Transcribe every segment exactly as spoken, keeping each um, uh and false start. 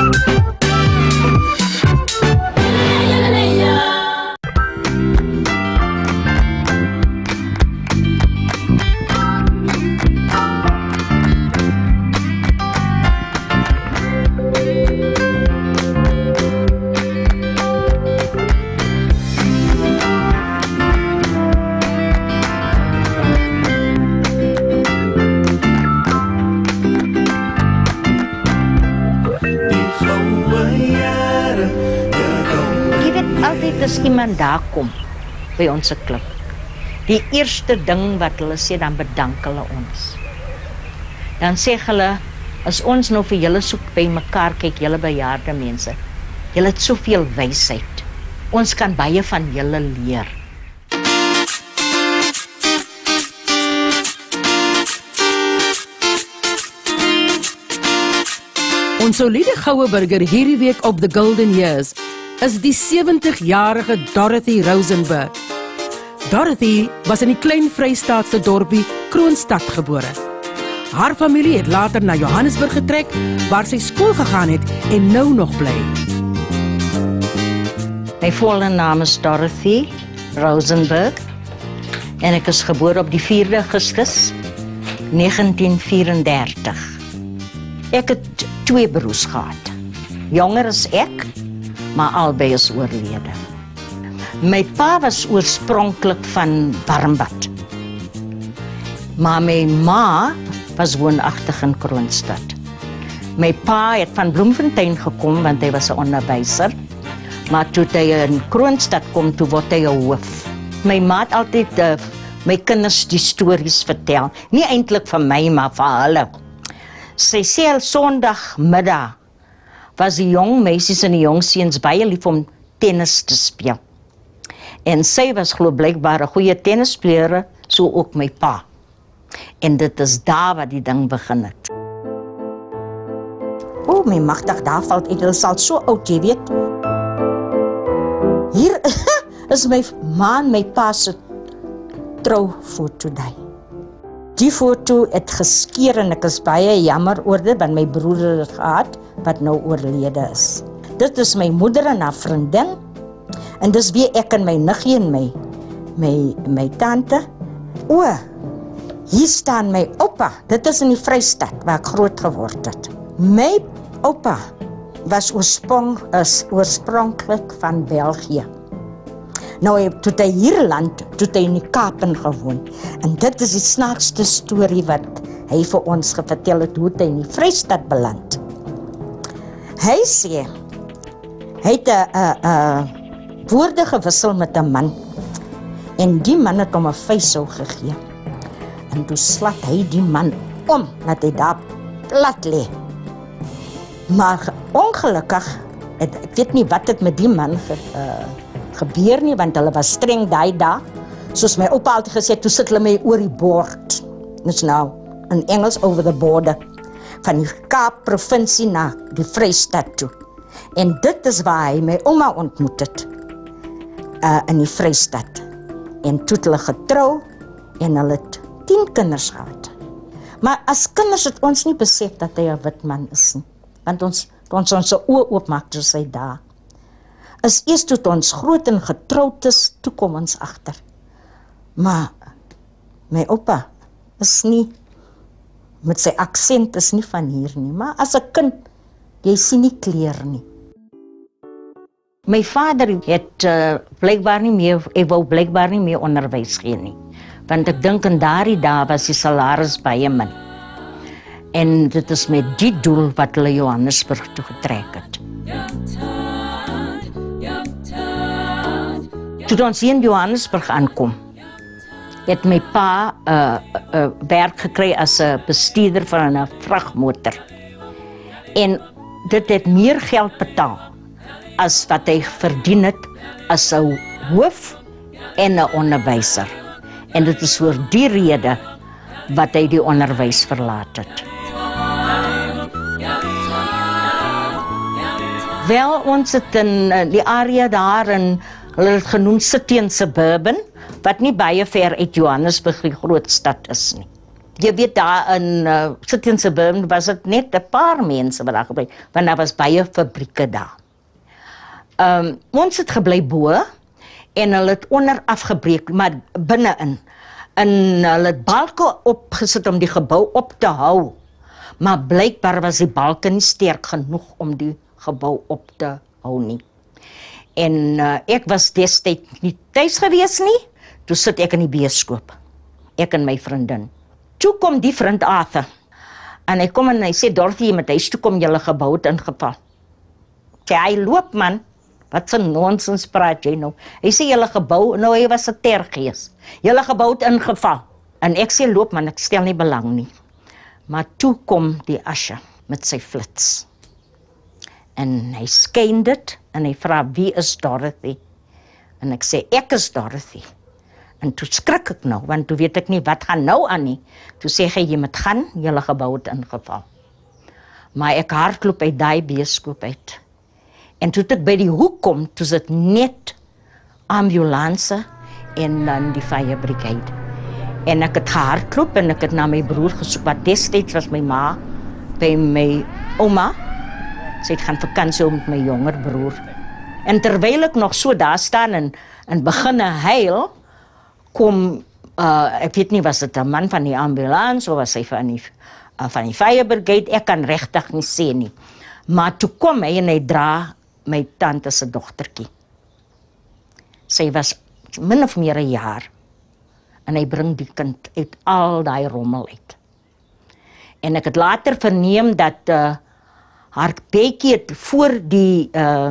As iemand daar kom by ons klub, die eerste ding wat hulle sê, dan bedank hulle ons. Dan sê hulle, as ons nou vir julle soek by mekaar kyk, julle bejaarde mense, julle het soveel wysheid. Ons kan baie van julle leer. Ons soliede goue burger hierdie week op The Golden Years is die sewentig-jarige Dorothy Rosenberg. Dorothy was in die klein Vrystaatse dorpie Kroonstad gebore. Haar familie het later na Johannesburg getrek, waar sy skool gegaan het en nou nog bly. My volle naam is Dorothy Rosenberg en ek is gebore op die vierde Augustus negentien vyf-en-dertig. Ek het twee broers gehad. Jonger as ek, maar albei is oorlede. My pa was oorspronklik van Warmbad. Maar my ma was woonagtig in Kroonstad. My pa het van Bloemfontein gekom, want hy was 'n onderwyser. Maar toe hy in Kroonstad kom, toe word hy 'n hoof. My ma het altyd uh, my kinders die stories vertel. Nie eintlik van my, maar van hulle. Sy sê al Sondagmiddag was die jong meisies en die jong seuns baie lief om tennis te speel. En sy was glo blykbaar 'n goeie tennisspeler, so ook my pa. En dit is daar wat die ding begin het. O, my magtig, daar valt ek, hulle sal so oud, jy weet. Hier is my ma en my pa se troufoto daai. Die foto het geskeur en ek is baie jammer oor dit, want my broer het gehad, wat nou oorlede is. Dit is my moeder en haar vriendin, en dis wie ek en my niggie en my, my, my tante. O, hier staan my oupa, dit is in die Vrystaat, waar ek groot geword het. My oupa was oorsprong, is oorspronklik van België. Nou, toe hy hier land, toe hy in die Kaap gewoon. En dit is die snaakste storie wat hy vir ons vertel het, hoe hy in die Vrystaat beland. Hy sê, hy het een woorde gewissel met 'n man, en die man het hom 'n vuisou gegee. En toe slat hy die man om, dat hy daar plat lê. Maar ongelukkig, het, ek weet nie wat het met die man ge, uh, gebeur nie, want hulle was streng daai dae. Soos my oupa altyd gesê, toe sit hulle my oor die bord. Dis nou, in Engels over the border. Van die Kaap provinsie na die Vrystaat toe. En dit is waar hy my ouma ontmoet het. Uh, in die Vrystaat. En toe het hulle getrou, en hulle het tien kinders gehad. Maar as kinders het ons nie besef dat hy 'n wit man is nie. Want ons, ons ons oë oopmaak, toe sy daar. Is eers toe ons groot en getroud is, toe kom ons agter. Maar my oupa is nie, met sy aksent is nie van hier nie, maar as 'n kind, jy sien nie kleur nie. My vader het uh, blykbaar nie meer, hy wou blykbaar nie meer onderwys gee nie. Want ek dink in daardie dae was die salaris baie min. En dit is met die doel wat hulle Johannesburg toe getrek het. Toe ons hier in Johannesburg aankom, het my pa uh, uh, werk gekry as 'n bestuurder van 'n vragmotor. En dit het meer geld betaal as wat hy verdien het as 'n hoof en 'n onderwyser. En dit is voor die rede wat hy die onderwys verlaat het. Wel, ons het in die area daar in, hulle het genoem City en Suburban, wat nie baie ver uit Johannesburg die groot stad is nie. Jy weet daar in uh, City and Suburban was dit net 'n paar mense wat daar gebly, want daar was baie fabrieke daar. Um, ons het gebly bo en hulle het onder afgebreek, maar binne-in. En hulle het balke opgesit om die gebou op te hou. Maar blykbaar was die balke nie sterk genoeg om die gebou op te hou nie. En uh, ek was destyds nie thuis gewees nie, toe sit ek in die bioskoop. Ek en my vriendin. Toe kom die vriend Arthur. En hy kom en hy sê, Dorothy, met huis toe kom julle gebou het ingeval. Sê, hy loop man, wat so nonsens praat jy nou? Hy sê, julle gebou, nou hy was 'n tergees. Julle gebou het ingeval. En ek sê, loop man, ek stel nie belang nie. Maar toe kom die Asha met sy flits. En hy skyn dit, en hy vra, wie is Dorothy? En ek sê, ek is Dorothy. En toe skrik ek nou, want toe weet ek nie, wat gaan nou aan nie. Toe sê hy, jy moet gaan, julle gebou het ingeval. Maar ek hardloop uit daai bioskoop uit. En toe ek by die hoek kom, toe sit net ambulance en dan die fire brigade. En ek het gehardloop en ek het na my broer gesoek, wat destyds was my ma, by my oma. Sy het gaan vakansie met my jonger broer. En terwyl ek nog so daar staan en, en beginne huil, kom, uh, ek weet nie, was dit 'n man van die ambulance, of was hy van die, uh, van die fire brigade, ek kan regtig nie sê nie. Maar toe kom hy en hy dra my tante se dogtertjie. Sy was min of meer 'n jaar. En hy bring die kind uit al daai rommel uit. En ek het later verneem dat uh, haar beetjie het voor die uh,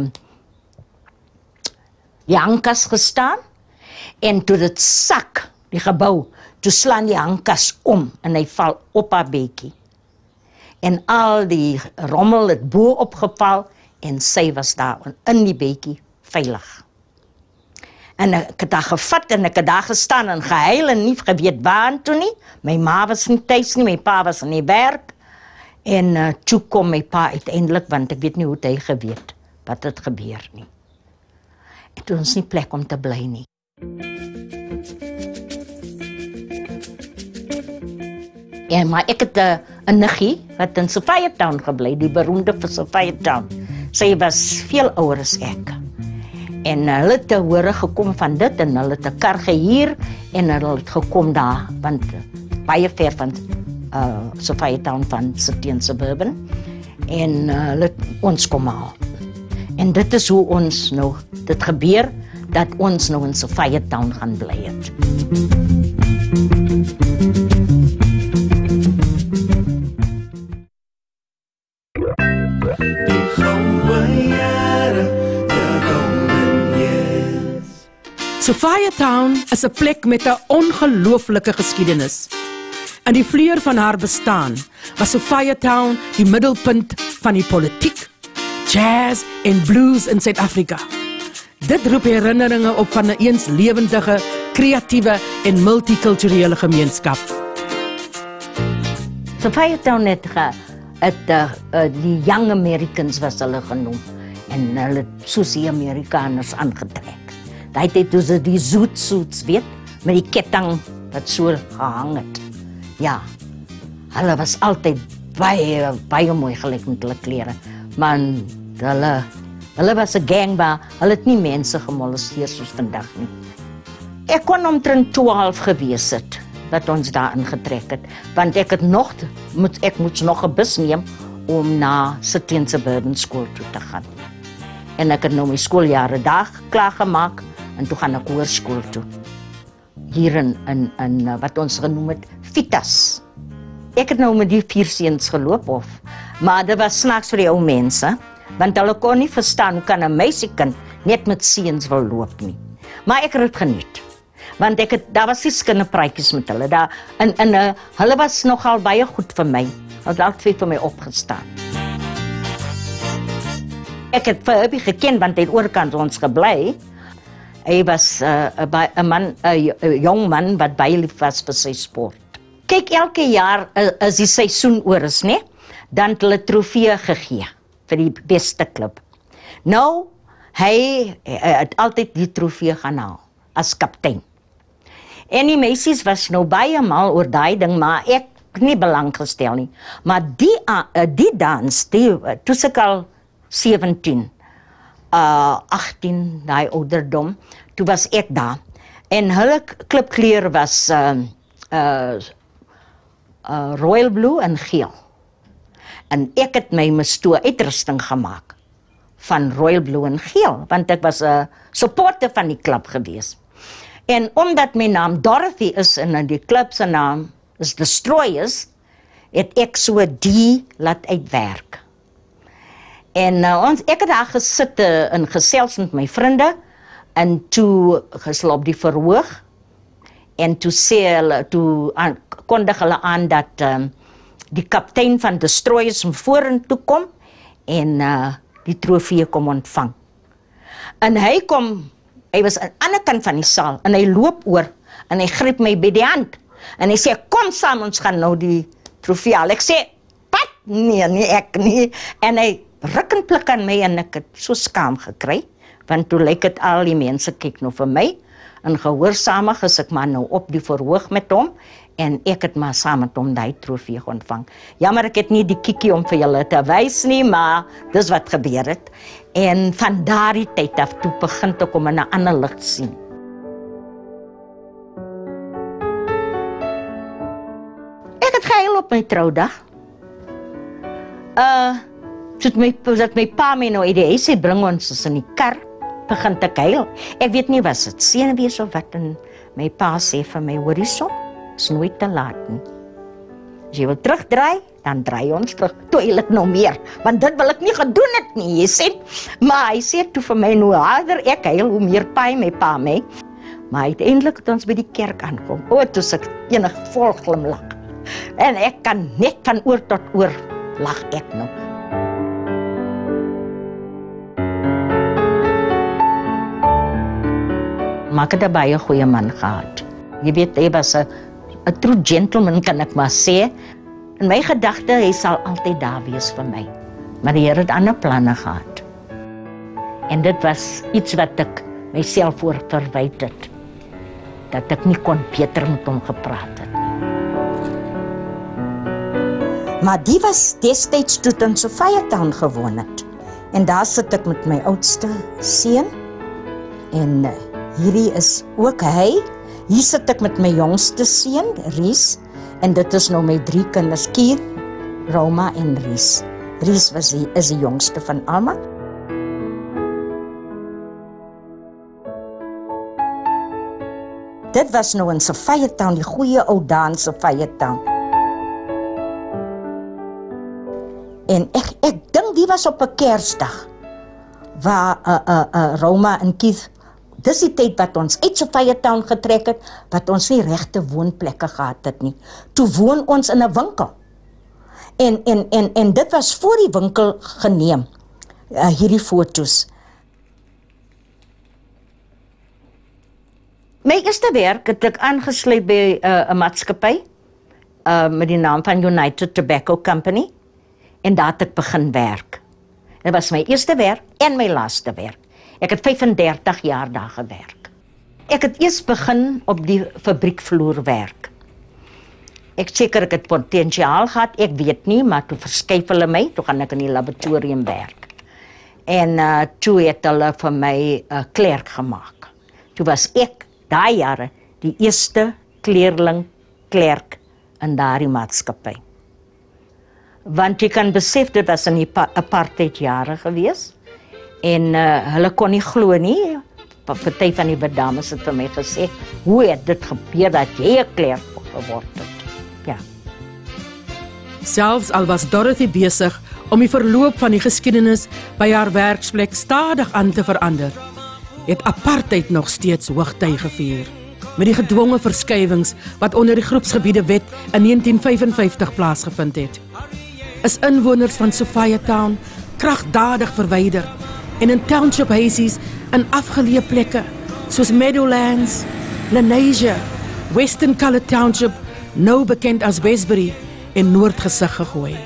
die hangkas gestaan, en toe dit sak, die gebou, toe slaan die hangkas om, en hy val op haar beetjie. En al die rommel het bo opgeval, en sy was daar, in die beetjie, veilig. En ek het daar gevat, en ek het daar gestaan, en gehuil, en nie geweet waar toe nie. My ma was nie thuis nie, my pa was in die werk, en uh, toe kom my pa uiteindelik, want ek weet nie hoe hy geweet, wat het gebeur nie. En toe ons nie plek om te bly nie. Ja, maar ek het 'n uh, niggie wat in Sophiatown gebly, die beroemde vir Sophiatown. Sy was veel ouer as ek. En hulle het te hore gekom van dit, en hulle het 'n kar gehuur, en hulle het gekom daar, want baie ver van uh, Sophiatown van City and Suburban, en uh, hulle het ons kom haal. En dit is hoe ons nou, dit gebeur, dat ons nou in Sophiatown gaan bly het. Sophiatown is 'n plek met 'n ongelooflike geskiedenis. In die vleur van haar bestaan was Sophiatown die middelpunt van die politiek, jazz en blues in Suid-Afrika. Dit roep herinneringe op van 'n eens lewendige, kreatiewe en multikulturele gemeenskap. Sophiatown het, ge, het uh, uh, die Young Americans was hulle genoem, en hulle het soos die Amerikaners aangetrek. Daai tyd toe ze die zoetsuits, weet, met die ketting wat so gehang het. Ja, hulle was altyd baie, baie mooi gelyk met hulle klere. Maar hulle, hulle was 'n gang, maar hulle het nie mense gemolesteer soos vandag nie. Ek kon omtrent twaalf gewees het, wat ons daar ingetrek het. Want ek het nog, moet, ek moes nog 'n bus neem, om na City and Suburban School toe te gaan. En ek het nou my skooljare daar klaargemaak, en toe gaan ek hoërskool toe. Hier in, in, in wat ons genoem het, Fitas. Ek het nou met die vier seuns geloop, of, maar dit was snaaks vir die ou mense, want hulle kon nie verstaan, hoe kan 'n meisiekind net met seuns wil loop nie. Maar ek het dit geniet, want ek het, daar was die skinderpraatjies met hulle, daar, en, en uh, hulle was nogal baie goed vir my, hulle het al twee vir my opgestaan. Ek het vir Herbie geken, want hy het oorkant ons gebly. Hy was 'n uh, 'n man, 'n jong man wat baie lief was vir sy sport. Kyk, elke jaar uh, as die seisoen oor is, né, dan het hulle trofee gegee vir die beste klub. Nou, hy, hy het altyd die trofee gaan haal as kaptein. En die meisies was nou baie mal oor daai ding, maar ek nie belang gestel nie. Maar die, uh, die dans, die, uh, toe ek al sewentien, uh, agttien, daai ouderdom, toe was ek daar. En hulle klipkleur was uh, uh, uh, royal blue en geel. En ek het my Mistoa uitrusting gemaak van royal blue en geel, want ek was 'n uh, supporter van die klub gewees. En omdat my naam Dorothy is en die klub se naam is Destroyers, het ek so die laat uitwerk. En uh, ons, ek het daar gesit uh, in gesels met my vriende, en toe geslop die verhoog, en toe sê hulle, toe aan, kondig hulle aan dat um, die kaptein van Destroyers vorentoe kom, en uh, die trofee kom ontvang. En hy kom, hy was aan die ander kant van die saal, en hy loop oor, en hy gryp my by die hand, en hy sê, kom saam, ons gaan nou die trofee haal. Ek sê, pat, nee, nie ek nie, en hy ruk en plik aan my, en ek het so skaam gekry, want toe lyk het al die mense kyk nou vir my, en gehoorsamig is ek maar nou op die verhoog met hom, en ek het maar saam met hom die trofee ontvang. Jammer, ek het nie die kiekie om vir julle te wys nie, maar dis wat gebeur het. En van daardie tyd af toe begin ek om in 'n ander lig sien. Ek het gehuil op my troudag. Uh, Soos my, dat my pa my nou uit die huis bring ons in die kar, begin te huil. Ek weet nie, was het senuwees of wat, en my pa sê vir my, hoorie so, is nooit te laat nie. As jy wil terugdraai, dan draai ons terug. Toe huil ek nou meer, want dit wil ek nie gedoen het nie, jy sê. Maar hy sê toe vir my, hoe harder ek huil, hoe meer paai my pa my. Maar uiteindelik het ons by die kerk aankom. O, toe ek enig vol glimlag. En ek kan net van oor tot oor lag ek nou. Maar ek het 'n baie goeie man gehad. Jy weet, hy was 'n 'n true gentleman, kan ek maar sê. In my gedagte, hy sal altyd daar wees vir my. Maar die Here het ander planne gehad. En dit was iets wat ek myself voor verwyd het. Dat ek nie kon beter met hom gepraat het nie. Maar die was destyds toe in Sophiatown gewoon het. En daar sit ek met my oudste seun. En hierdie is ook hy. Hier sit ek met my jongste seun, Ries, en dit is nou my drie kinders, Keith, Roma en Ries. Ries was die, is die jongste van almal. Dit was nou in Sophiatown, die goeie ou dae in Sophiatown. En ek, ek dink die was op 'n Kersdag, waar uh, uh, uh, Roma en Keith, dis die tyd wat ons uit Sophiatown getrek het, wat ons nie regte woonplekke gehad het nie. Toe woon ons in 'n winkel. En, en, en, en dit was voor die winkel geneem, uh, hierdie foto's. My eerste werk het ek aangesluit by 'n uh, maatskappy, uh, met die naam van United Tobacco Company, en daar het ek begin werk. Dit was my eerste werk en my laaste werk. Ek het vyfendertig jaar daar gewerk. Ek het eers begin op die fabriekvloer werk. Ek seker ek het potentiaal gehad, ek weet nie, maar toe verskuif hulle my, toe gaan ek in die laboratorium werk. En uh, toe het hulle vir my 'n uh, klerk gemaak. Toe was ek, daai jare, die eerste kleerling klerk in daardie maatskappy. Want jy kan besef, dit was in die apartheid jare gewees. En uh, hulle kon nie glo nie. Party van die dames het vir my gesê, hoe het dit gebeur dat jy 'n klerk geword het? Ja. Selfs al was Dorothy besig om die verloop van die geskiedenis by haar werksplek stadig aan te verander, het apartheid nog steeds hoogtyd gevier. Met die gedwonge verskywings wat onder die groepsgebiede wet in negentien vyfenvyftig plaasgevind het, is inwoners van Sophiatown kragtadig verwyder en in township huisies in afgeleë plekke soos Meadowlands, Lenasia, Western Colored Township, nou bekend as Westbury, en Noordgesig gegooi.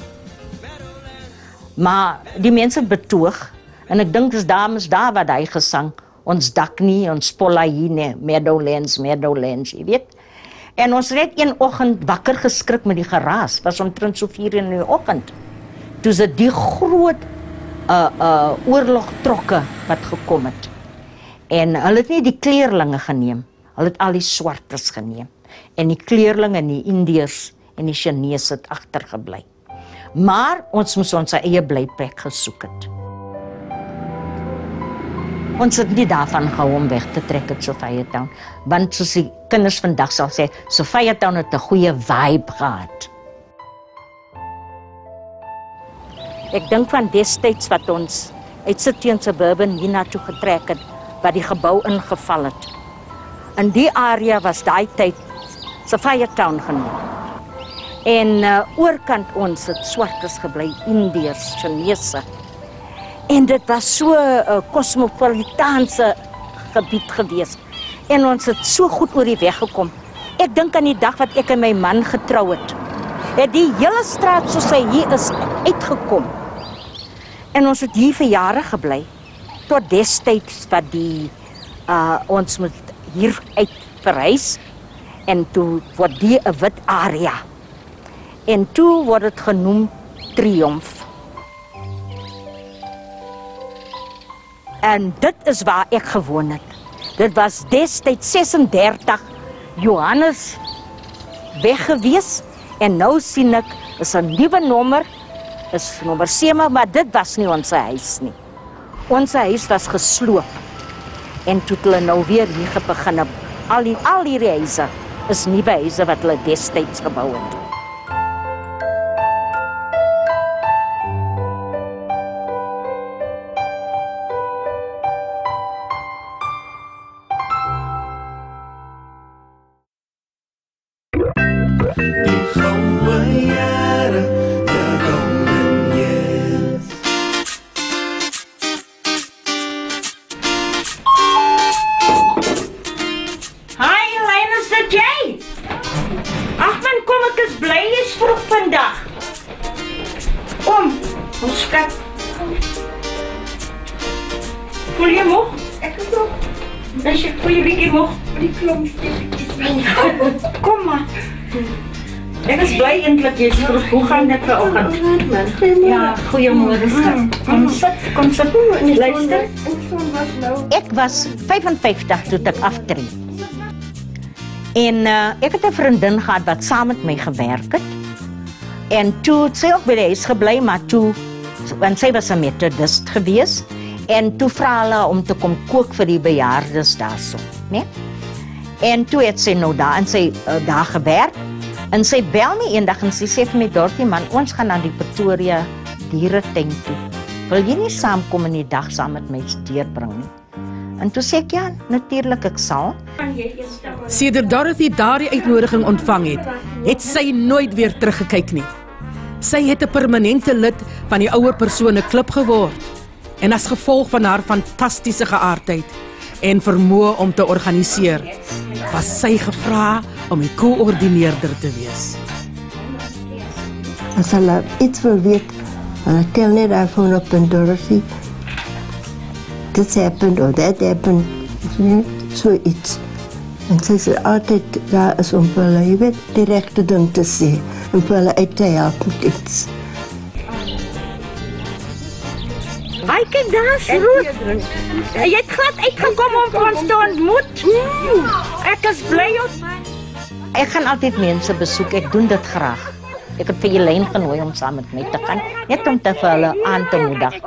Maar die mense betoog, en ek dink dis dames daar wat hy gesang, ons dak nie, ons polla hier nie, Meadowlands, Meadowlands, jy weet. En ons het net een oggend wakker geskrik met die geraas, was omtrent so vier in die oggend. Toe is dit die groot uh, uh, oorlogtrokke wat gekom het. En hulle het nie die kleerlinge geneem, hulle het al die swartes geneem. En die kleerlinge en die Indiërs en die Chinese het agtergebly. Maar ons moes ons eie blyplek gesoek het. Ons het nie daarvan gehou om weg te trek uit Sophiatown, want soos die kinders vandag sal sê, Sophiatown het 'n goeie vibe gehad. Ek dink van destyds wat ons uit City en Suburban hiernatoe getrek het, wat die gebou ingeval het. In die area was daai tyd Sophiatown genoem. En uh, oorkant ons het swartes gebly, Indiërs, Chinese. En dit was so 'n uh, cosmopolitaanse gebied gewees. En ons het so goed oor die weg gekom. Ek dink aan die dag wat ek en my man getrou het. Het die hele straat soos hy hier is uitgekom. En ons het hier vir jare gebly. Tot destyds wat die uh, ons moet hier uit verhuis. En toe word die 'n wit area. En toe word dit genoem Triomf. En dit is waar ek gewoon het. Dit was destyds sesendertig Johannes weg gewees. En nou sien ek, is 'n nuwe nommer, is nommer sewe, maar dit was nie ons huis nie. Ons huis was gesloop. En toe het hulle nou weer hier begin. Al die, al die huise is nuwe huise wat hulle destyds gebou het. Voel je moeg? Ik is moeg. Dus ik voel je een beetje moeg. Die klompjes. Kom maar. Ik is blij eindelijk je vroeg. Hoe gaat het vanochtend? Ja, goeiemorgen schat. Kom zit, kom zit. Luister. Ik was vyfenvyftig toen ik aftree. En uh, ik had een vriendin gehad wat samen met mij gewerkt het. En toen het sy ook bij de huis gebleven, maar toen, want zij was een methodist geweest. En toe vra hulle om te kom kook vir die bejaardes daarso, né? En toe het sy nou daar en sy uh, daar gewerk. En sy bel my eendag en sy sê vir my, Dorothy man, ons gaan na die Pretoria dieretuin toe. Wil jy nie saamkom in die dag saam met my deurbring nie? En toe sê ek ja, natuurlik ek sal. Sedert Dorothy daardie uitnodiging ontvang het, het sy nooit weer teruggekyk nie. Sy het 'n permanente lid van die ouer persone klub geword. En as gevolg van haar fantastiese geaardheid en vermoë om te organiseer, was sy gevra om die koördineerder te wees. As hulle iets wil weet, hulle tel net haar phone op en Dorothy, this happened or that happened, so iets. En sy sê altyd daar is om vir hulle, jy weet, die regte ding te sê, en vir hulle uit te help met iets. Ai, kijk, daar is Ruth. Jy het glad uitgekom om ons te ontmoet. Ek is blij op. Ek gaan altyd mense besoek, ek doen dit graag. Ek het vir Jelyn genooi om saam met my te gaan, net om te vir hulle aan te moedig.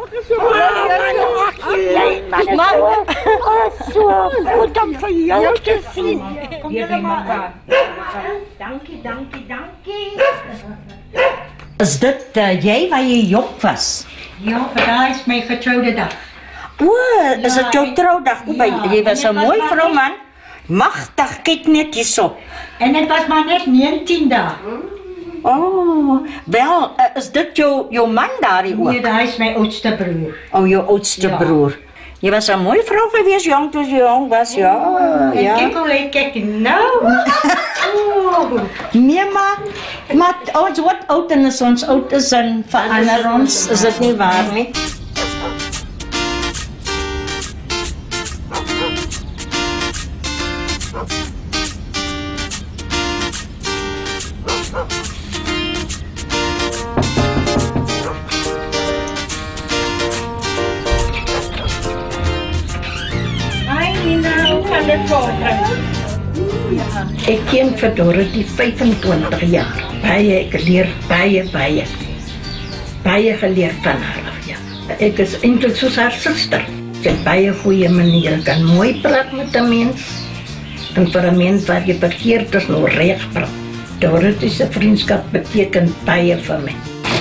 Maar, so goed om vir jou te sien. Kom jy maar. Dankie, dankie, dankie. Is dit uh, jy waar jy jong was? Ja, vandaag is mijn getrouwde dag. O, is dit jou trouwdag? Jy was 'n mooi vrou man. Magtig, kyk net hierso. En het was maar net negentien dagen. Oh, wel, uh, is dit jou, jou man daarie ook? Nee, dat is mijn oudste broer. Oh, jou oudste Ja. broer. Jy was 'n mooi vrou geweest, jong toe jy jong was, ja. En ja. kijk hoe ik kijk nou. Oh. Nee, maar, maar ons word oud en as ons oud is en verander ons, is dit nie waar nie? gaan dit volbring. Ek ken vir Dorothy vyfentwintig jaar. Baie ek leer baie baie. Baie geleer van haar af, ja. Ek is eintlik soos haar suster. Sy het baie goeie maniere, kan mooi praat met 'n mens. En vir 'n mens wat jy verkeerd is, nou reg praat. Dorothy se vriendskap beteken baie vir my.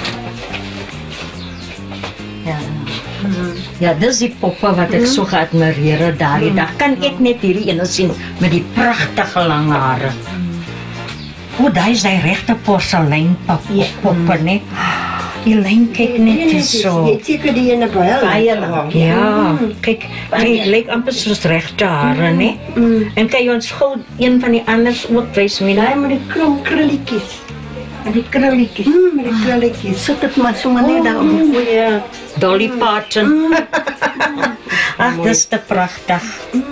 Ja. Ja, dis die poppe wat ek so geadmireer het daardie dag. Kan ek net hierdie ene sien met die pragtige lang hare. O, daai is die regte porselein poppe, né? Die lyn kyk net so. Jy seker die ene baie Baie lang. Ja, kyk, hy lyk amper soos regte hare, né? En kan jy ons gou een van die anders ook wys, Mina? Daai met die krom krulletjies. En die krulletjies. Mm, met die krulletjies. Sit dit maar sommer net daar op die goeie. Dolly Parton. Ag, dis te pragtig.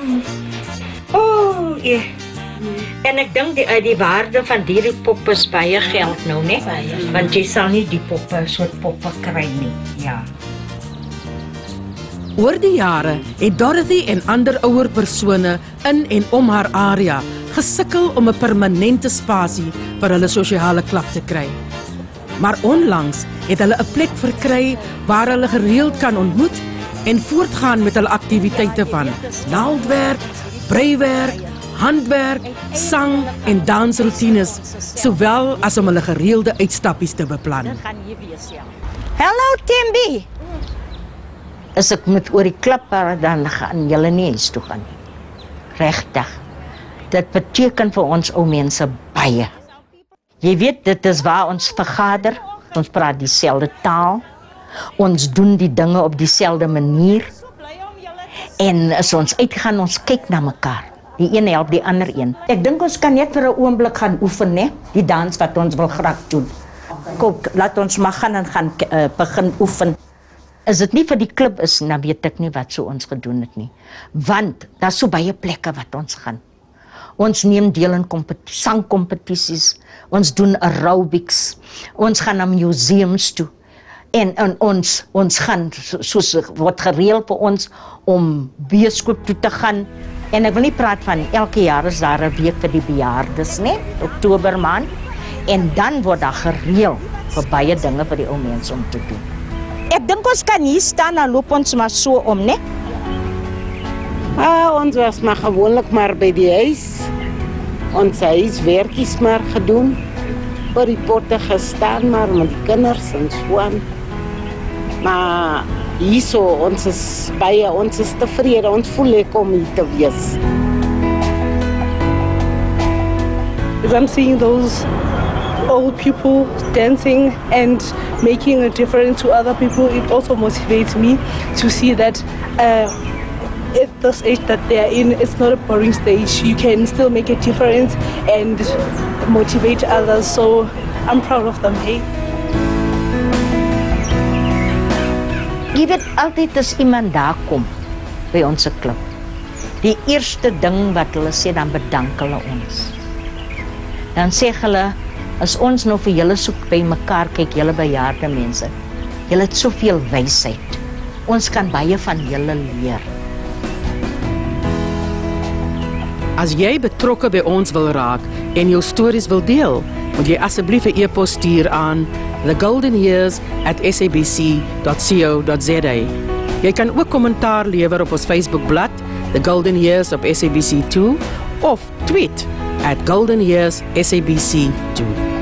Oh, ja. En ek dink die uit die waarde van hierdie poppe is baie geld nou, né? Want jy sal nie die poppe, soort poppe kry nie. Ja. Oor die jare het Dorothy en ander ouer persone in en om haar area gesukkel om 'n permanente spasie vir hulle sosiale klap te kry. Maar onlangs het hulle 'n plek verkry waar hulle gereeld kan ontmoet en voortgaan met hulle aktiwiteite van naaldwerk, breiwerk, handwerk, sang en dansroutines, sowel as om hulle gereelde uitstappies te beplan. Hallo Timby. As ek moet oor die klip dan gaan julle nie huis toe gaan nie. Regtig. Dit beteken vir ons ou mense baie. Jy weet, dit is waar ons vergader. Ons praat dieselfde taal. Ons doen die dinge op dieselfde manier. En as ons uitgaan, ons kyk na mekaar. Die een help die ander een. Ek dink ons kan net vir 'n oomblik gaan oefen, né? Die dans wat ons wil graag doen. Kom, laat ons maar gaan en gaan uh, begin oefen. As dit nie vir die klub is, dan weet ek nie wat so ons gedoen het nie. Want daar's so baie plekke wat ons gaan. Ons neem deel in sangkompetisies, ons doen aerobics, ons gaan na museums toe. En, en ons, ons gaan, soos word gereël vir ons, om bioskoop toe te gaan. En ek wil nie praat van, elke jaar is daar 'n week vir die bejaardes, né? Oktober maand. En dan word daar gereël vir baie dinge vir die ou mense om te doen. Ek dink ons kan hier staan en loop ons maar so om, né? Ah, ons was maar gewoonlik maar by die huis. Ons huiswerkies maar gedoen. Voor die potte gestaan maar met die kinders en so aan. Maar hierso, ons is baie, ons is tevrede, ons voel lekker om hier te wees. As I'm seeing those old people dancing and making a difference to other people, it also motivates me to see that uh, at this age that they are in, it's not a boring stage. You can still make a difference and motivate others. So I'm proud of them. Hey. Jy weet, altyd as iemand daar kom by ons klub, die eerste ding wat hulle sê, dan bedank hulle ons. Dan sê hulle, as ons nou vir julle soek by mekaar, kyk julle bejaarde mense, julle het soveel wysheid. Ons kan baie van julle leer. As jy betrokke by ons wil raak en jou stories wil deel, moet jy asseblief 'n e-pos stuur aan the golden years at s a b c dot co dot z a. Jy kan ook kommentaar lewer op ons Facebookblad, The Golden Years op S A B C two, of tweet at Golden Years S A B C two.